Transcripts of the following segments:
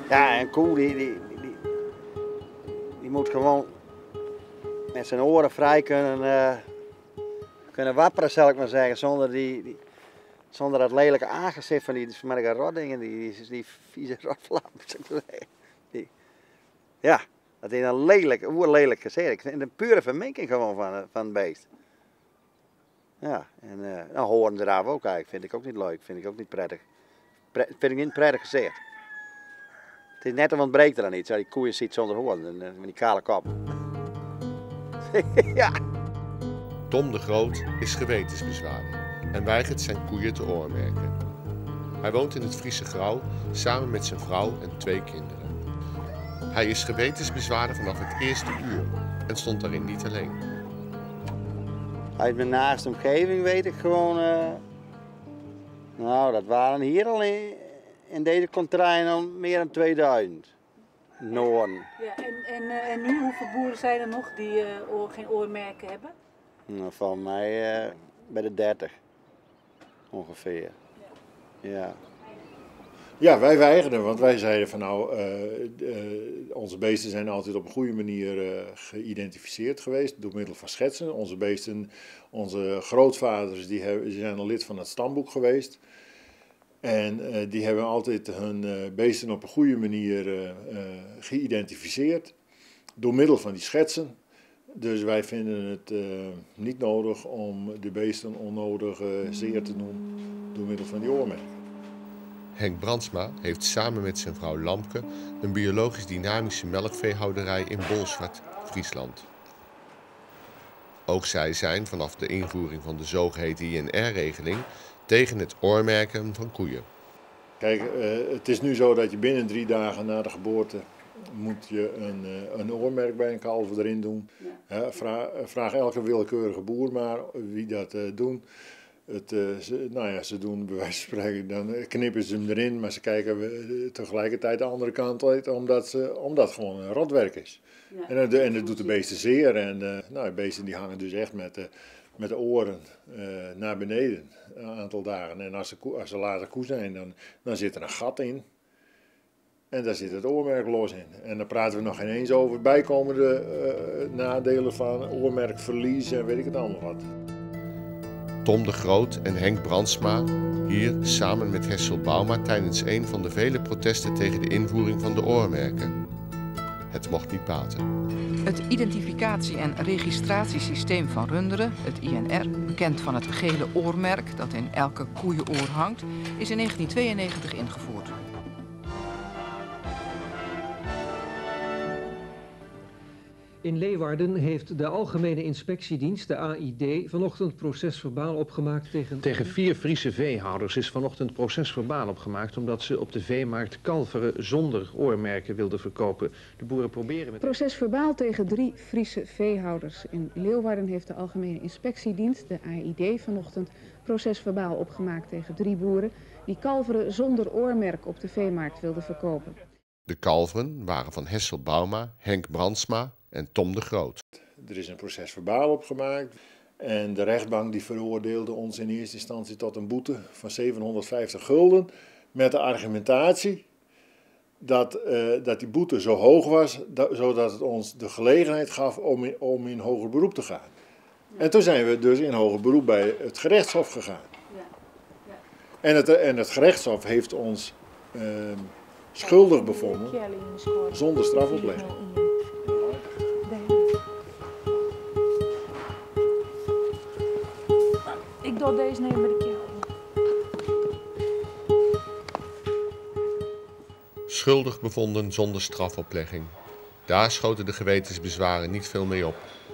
Ja, een koe die moet gewoon met zijn oren vrij kunnen wapperen, zal ik maar zeggen, zonder dat lelijke aangezicht van die smerige rotdingen, die vieze rotflappen, zou ik maar zeggen. Ja, dat is een oerlelijk gezicht. Ik vind een pure verminking gewoon van het beest. Ja, en nou, horen eraf ook eigenlijk, vind ik ook niet leuk, vind ik ook niet prettig. Vind ik niet een prettig gezicht. Het is net, want breekt er dan iets, die koeien ziet zonder hoorn, met die kale kop. Ja. Tom de Groot is gewetensbezwaarder en weigert zijn koeien te oormerken. Hij woont in het Friese Grauw samen met zijn vrouw en 2 kinderen. Hij is gewetensbezwaarder vanaf het eerste uur en stond daarin niet alleen. Uit mijn naaste omgeving weet ik gewoon, nou dat waren hier al in deze contraien al meer dan 2000. Noorden. Ja, en nu, hoeveel boeren zijn er nog die geen oormerken hebben? Nou, van mij bij de 30 ongeveer. Ja. Ja, wij weigerden, want wij zeiden van nou, onze beesten zijn altijd op een goede manier geïdentificeerd geweest door middel van schetsen. Onze beesten, onze grootvaders, die zijn al lid van het stamboek geweest. En die hebben altijd hun beesten op een goede manier geïdentificeerd door middel van die schetsen. Dus wij vinden het niet nodig om de beesten onnodig zeer te doen door middel van die oormerken. Henk Brandsma heeft samen met zijn vrouw Lamke een biologisch dynamische melkveehouderij in Bolsward, Friesland. Ook zij zijn vanaf de invoering van de zogeheten INR-regeling tegen het oormerken van koeien. Kijk, het is nu zo dat je binnen 3 dagen na de geboorte moet je een oormerk bij een kalver erin doen. Ja. Vraag elke willekeurige boer maar wie dat doen. Ze doen bij wijze van spreken, dan knippen ze hem erin, maar ze kijken tegelijkertijd de andere kant uit, omdat gewoon een rotwerk is. Ja. En dat doet de beesten zeer. En de beesten die hangen dus echt met de oren naar beneden een aantal dagen. En als ze later koe zijn, dan zit er een gat in. En daar zit het oormerk los in. En dan praten we nog geen eens over bijkomende nadelen van oormerkverlies en weet ik het allemaal wat. Tom de Groot en Henk Brandsma hier samen met Hessel Bauma tijdens een van de vele protesten tegen de invoering van de oormerken. Het mocht niet baten. Het identificatie- en registratiesysteem van runderen, het INR, bekend van het gele oormerk dat in elke koeienoor hangt, is in 1992 ingevoerd. In Leeuwarden heeft de Algemene Inspectiedienst, de AID, vanochtend procesverbaal opgemaakt tegen... Tegen 4 Friese veehouders is vanochtend procesverbaal opgemaakt omdat ze op de veemarkt kalveren zonder oormerken wilden verkopen. De boeren proberen met... Procesverbaal tegen 3 Friese veehouders. In Leeuwarden heeft de Algemene Inspectiedienst, de AID, vanochtend procesverbaal opgemaakt tegen 3 boeren die kalveren zonder oormerk op de veemarkt wilden verkopen. De kalveren waren van Hessel Bauma, Henk Brandsma en Tom de Groot. Er is een procesverbaal opgemaakt en de rechtbank die veroordeelde ons in eerste instantie tot een boete van 750 gulden met de argumentatie dat die boete zo hoog was zodat het ons de gelegenheid gaf om in hoger beroep te gaan. Ja. En toen zijn we dus in hoger beroep bij het gerechtshof gegaan. Ja. Ja. En het gerechtshof heeft ons schuldig bevonden zonder strafoplegging. Ik doe deze nemen met de keel. Schuldig bevonden zonder strafoplegging. Daar schoten de gewetensbezwaren niet veel mee op.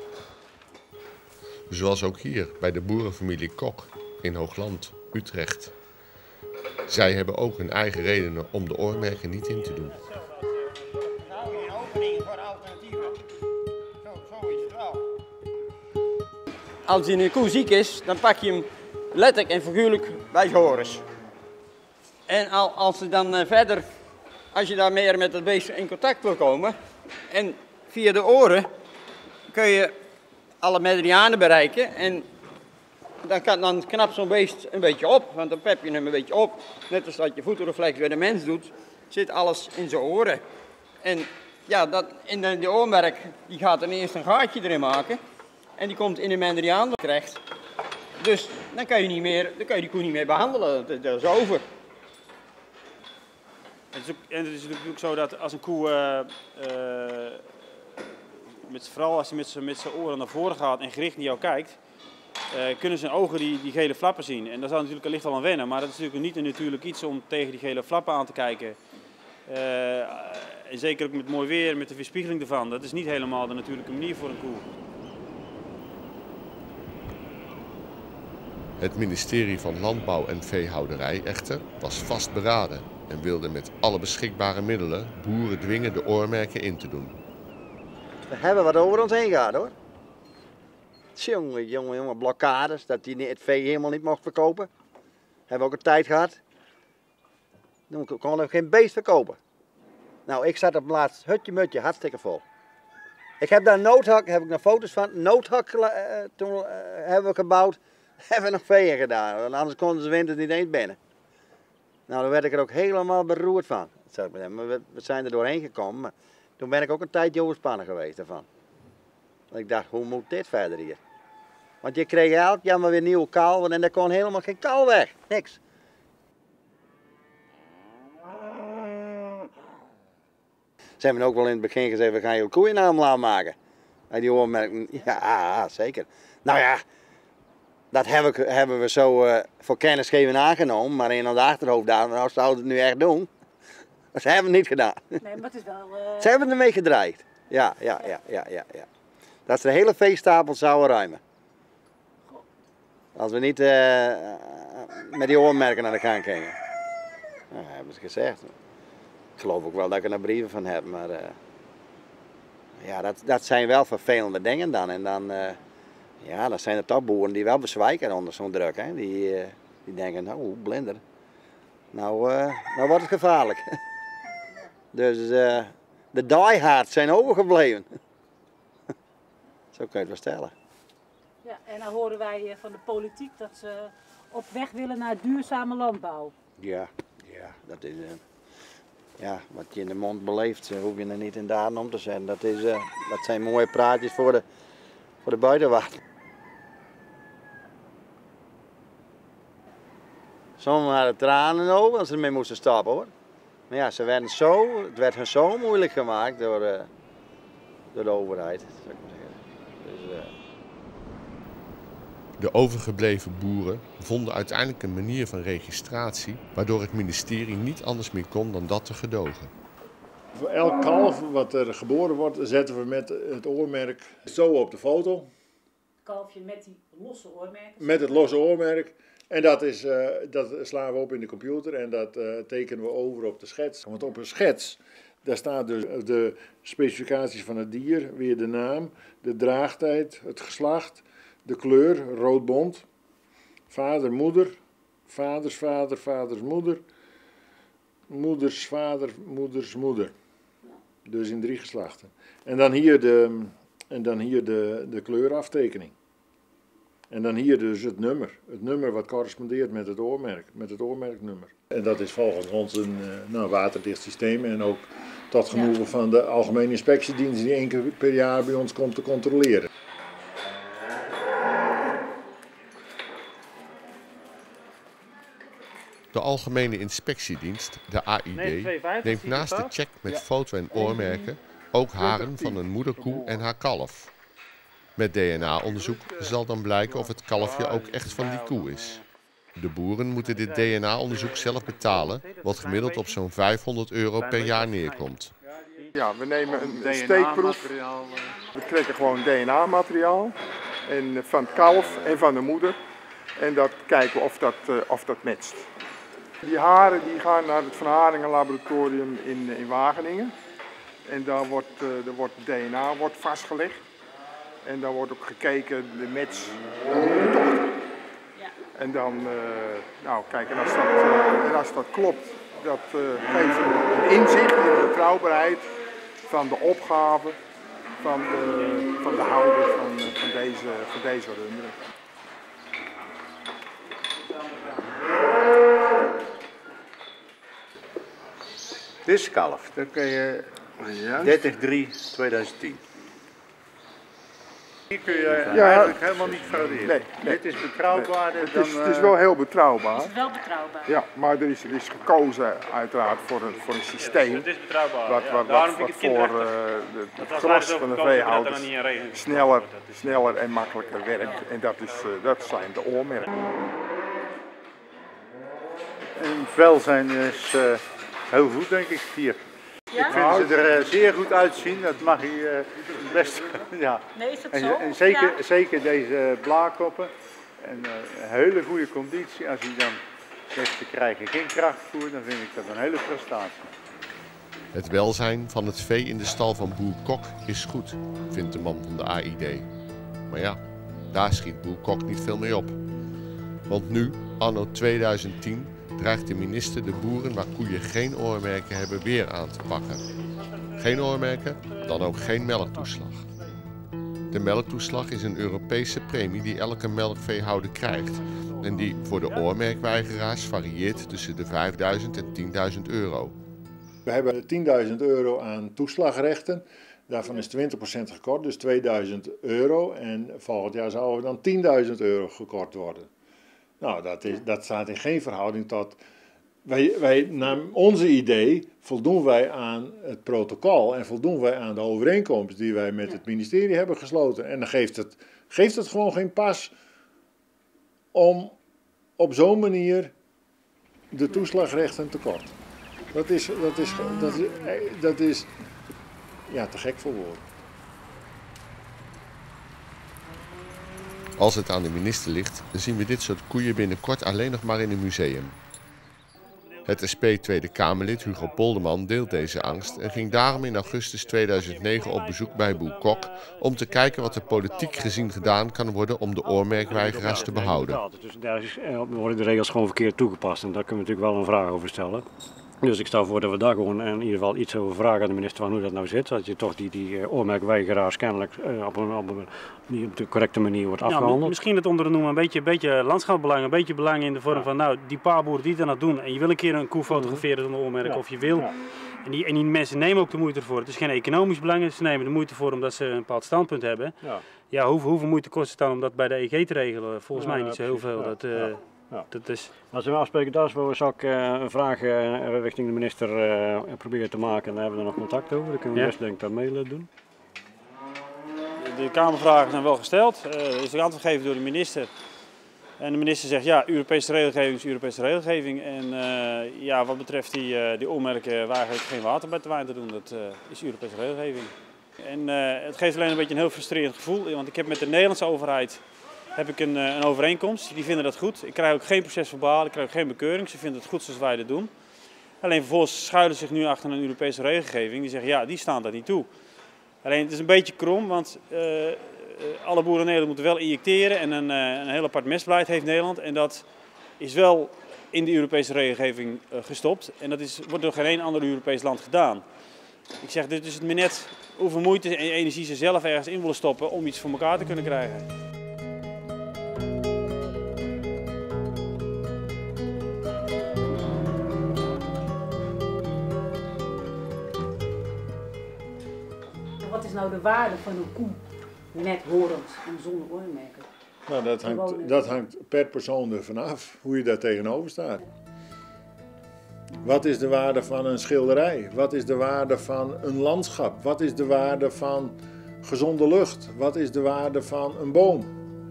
Zoals ook hier bij de boerenfamilie Kok in Hoogland, Utrecht. Zij hebben ook hun eigen redenen om de oormerken niet in te doen. Als een koe ziek is, dan pak je hem letterlijk en figuurlijk bij zijn horens. En als je dan meer met het beest in contact wil komen, en via de oren kun je alle meridianen bereiken en dan knapt zo'n beest een beetje op, want dan pep je hem een beetje op, net als dat je voetenreflex bij de mens doet. zit alles in zijn oren. En ja, in de oormerk die gaat dan eerst een gaatje erin maken. En die komt in de mendriaan terecht. Dus dan kan je die koe niet meer behandelen. Dat is over. En het is natuurlijk zo dat als een koe, vooral als hij met zijn oren naar voren gaat en gericht naar jou kijkt, kunnen zijn ogen die gele flappen zien. En daar zou natuurlijk wellicht al aan wennen, maar dat is natuurlijk niet een natuurlijk iets om tegen die gele flappen aan te kijken. En zeker ook met mooi weer, met de weerspiegeling ervan. Dat is niet helemaal de natuurlijke manier voor een koe. Het ministerie van Landbouw en Veehouderij echter was vastberaden en wilde met alle beschikbare middelen boeren dwingen de oormerken in te doen. We hebben wat over ons heen gaat hoor. Jonge blokkades, dat die het vee helemaal niet mocht verkopen. Hebben we ook een tijd gehad. Dan kon er geen beest verkopen. Nou, ik zat op het laatst hutje-mutje, hartstikke vol. Ik heb daar noodhak, heb ik nog foto's van, noodhak toen hebben we gebouwd. Hebben we nog veeën gedaan, want anders konden ze winters niet eens binnen. Nou, daar werd ik er ook helemaal beroerd van. We zijn er doorheen gekomen, maar toen ben ik ook een tijdje overspannen geweest daarvan. Want ik dacht, hoe moet dit verder hier? Want je kreeg elk jaar maar weer nieuwe kalven en er kon helemaal geen kalf weg, niks. Ze hebben ook wel in het begin gezegd, we gaan je koeienaam laten maken. En die oormerken, ja, zeker. Nou ja, dat hebben we zo voor kennisgeving aangenomen, maar in ons achterhoofd daar, nou zouden we het nu echt doen. Maar ze hebben het niet gedaan. Nee, maar het is wel... Ze hebben ermee gedreigd. Ja. Dat ze de hele veestapel zouden ruimen. Als we niet met die oormerken naar de gang gingen. Nou, hebben ze gezegd. Ik geloof ook wel dat ik er nog brieven van heb, maar ja, dat zijn wel vervelende dingen dan. En dan, ja, dat zijn de topboeren die wel bezwijken onder zo'n druk. Hè. Die denken, nou, blinder. Nou wordt het gevaarlijk. Dus de diehards zijn overgebleven. Zo kun je het wel stellen. Ja, en dan horen wij van de politiek dat ze op weg willen naar duurzame landbouw. Ja, dat is... ja, wat je in de mond beleeft, hoef je er niet in daden om te zetten. Dat zijn mooie praatjes voor de buitenwacht. Sommigen hadden tranen over als ze ermee moesten stappen hoor. Maar ja, het werd hun zo moeilijk gemaakt door de overheid. Zou ik maar zeggen. Dus, De overgebleven boeren vonden uiteindelijk een manier van registratie waardoor het ministerie niet anders meer kon dan dat te gedogen. Voor elk kalf wat er geboren wordt, zetten we met het oormerk zo op de foto. Kalfje met die losse oormerken. Met het losse oormerk. En dat slaan we op in de computer en dat tekenen we over op de schets. Want op een schets, daar staat dus de specificaties van het dier, weer de naam, de draagtijd, het geslacht, de kleur, rood bont, vader, moeder, vaders vader, vaders moeder, moeders vader, moeders moeder. Dus in 3 geslachten. En dan hier de kleuraftekening. En dan hier dus het nummer wat correspondeert met het oormerknummer. En dat is volgens ons een waterdicht systeem en ook tot genoegen van de Algemene Inspectiedienst die 1 keer per jaar bij ons komt te controleren. De Algemene Inspectiedienst, de AID, neemt naast de check met foto en oormerken ook haren van een moederkoe en haar kalf. Met DNA-onderzoek zal dan blijken of het kalfje ook echt van die koe is. De boeren moeten dit DNA-onderzoek zelf betalen, wat gemiddeld op zo'n €500 per jaar neerkomt. Ja, we nemen een steekproef. We trekken gewoon DNA-materiaal van het kalf en van de moeder. En dat kijken we of dat matcht. Die haren die gaan naar het Van Haringen laboratorium in Wageningen. En daar wordt DNA vastgelegd. En dan wordt ook gekeken, de match van de dochter. Ja. En dan, kijk, als dat klopt, dat geeft een inzicht in de betrouwbaarheid van de opgave van de houder van deze runderen. Dit is kalf. Dan kun je 30-3-2010. Hier kun je eigenlijk helemaal niet frauderen. Nee. Dit is betrouwbaarder Het is wel heel betrouwbaar. Het is wel betrouwbaar. Ja, maar er is gekozen uiteraard voor een systeem. Het is betrouwbaar. Wat voor het gros van de veehouders sneller en makkelijker werkt. En dat zijn de oormerken. En het welzijn is heel goed, denk ik, hier. Ja? Ik vind ze er zeer goed uitzien, dat mag je best. Ja. Nee, is dat en, zo? en zeker deze blaarkoppen. En een hele goede conditie. Als je dan zegt ze krijgen geen krachtvoer, dan vind ik dat een hele prestatie. Het welzijn van het vee in de stal van boer Kok is goed, vindt de man van de AID. Maar ja, daar schiet boer Kok niet veel mee op. Want nu, anno 2010, dreigt de minister de boeren waar koeien geen oormerken hebben weer aan te pakken. Geen oormerken, dan ook geen melktoeslag. De melktoeslag is een Europese premie die elke melkveehouder krijgt en die voor de oormerkweigeraars varieert tussen de 5.000 en 10.000 euro. We hebben 10.000 euro aan toeslagrechten. Daarvan is 20% gekort, dus 2.000 euro. En volgend jaar zouden we dan 10.000 euro gekort worden. Nou, dat staat in geen verhouding tot... Wij, naar onze idee, voldoen wij aan het protocol en voldoen wij aan de overeenkomst die wij met het ministerie hebben gesloten. En dan geeft het gewoon geen pas om op zo'n manier de toeslagrechten te korten. Dat is ja, te gek voor woorden. Als het aan de minister ligt, dan zien we dit soort koeien binnenkort alleen nog maar in een museum. Het SP Tweede Kamerlid Hugo Polderman deelt deze angst en ging daarom in augustus 2009 op bezoek bij boer Kok om te kijken wat er politiek gezien gedaan kan worden om de oormerkweigeraars te behouden. Dus daar worden de regels gewoon verkeerd toegepast en daar kunnen we natuurlijk wel een vraag over stellen. Dus ik stel voor dat we daar gewoon in ieder geval iets over vragen aan de minister van hoe dat nou zit. Dat je toch die oormerkweigeraars kennelijk niet op de correcte manier wordt afgehandeld. Ja, misschien het onder de noemer een beetje landschapsbelang, een beetje belang in de vorm van nou, die paar boeren die dat aan het doen. En je wil een keer een koe fotograferen zonder oormerk of je wil. Ja. En die mensen nemen ook de moeite ervoor. Het is geen economisch belang, ze nemen de moeite voor omdat ze een bepaald standpunt hebben. Ja, hoeveel moeite kost het dan om dat bij de EG te regelen? Volgens mij niet zo heel veel. Dat is... Als we afspreken, daar zou ik een vraag richting de minister proberen te maken. En daar hebben we nog contact over. Dan kunnen we best denk ik dat mail doen. De Kamervragen zijn wel gesteld. Er is een antwoord gegeven door de minister. En de minister zegt ja, Europese regelgeving is Europese regelgeving. En ja, wat betreft die oormerken waar eigenlijk geen water bij te wijn te doen, dat is Europese regelgeving. En het geeft alleen een beetje een heel frustrerend gevoel. Want ik heb met de Nederlandse overheid een overeenkomst. Die vinden dat goed. Ik krijg ook geen procesverbaal, ik krijg ook geen bekeuring. Ze vinden het goed zoals wij dat doen. Alleen vervolgens schuilen ze zich nu achter een Europese regelgeving. Die zeggen ja, die staan daar niet toe. Alleen het is een beetje krom, want alle boeren in Nederland moeten wel injecteren. En een heel apart mestbeleid heeft Nederland. En dat is wel in de Europese regelgeving gestopt. En dat wordt door geen één ander Europees land gedaan. Ik zeg, dit is het maar net hoeveel moeite en energie ze zelf ergens in willen stoppen om iets voor elkaar te kunnen krijgen. Wat is nou de waarde van een koe met horens en zonder oormerken? Nou, dat hangt per persoon ervan af, hoe je daar tegenover staat. Wat is de waarde van een schilderij? Wat is de waarde van een landschap? Wat is de waarde van gezonde lucht? Wat is de waarde van een boom?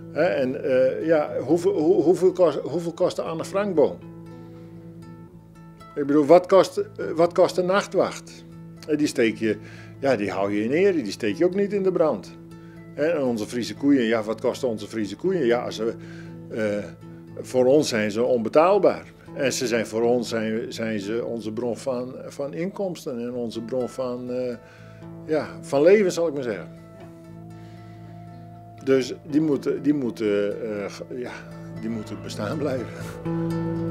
Hoeveel kost de Anne Frankboom? Ik bedoel, wat kost een nachtwacht? Die hou je in ere, die steek je ook niet in de brand. En onze Friese koeien, ja, wat kosten onze Friese koeien? Ja, voor ons zijn ze onbetaalbaar. En voor ons zijn ze onze bron van inkomsten en onze bron van leven, zal ik maar zeggen. Dus die moeten bestaan blijven.